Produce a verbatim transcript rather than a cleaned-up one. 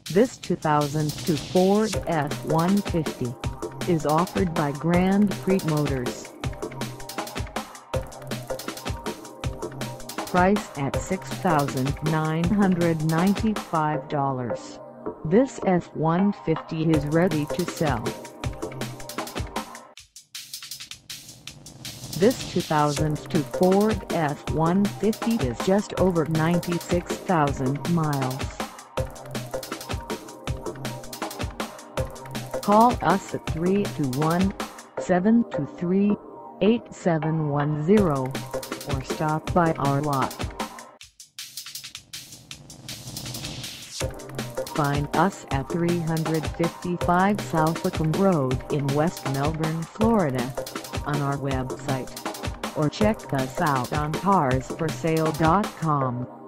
This two thousand two Ford F one fifty is offered by Grand Prix Motors. Price at six thousand nine hundred ninety-five dollars. This F one fifty is ready to sell. This two thousand two Ford F one fifty is just over ninety-six thousand miles. Call us at three two one, seven two three, eight seven one zero or stop by our lot. Find us at three fifty-five South Wickham Road in West Melbourne, Florida, on our website, or check us out on cars for sale dot com.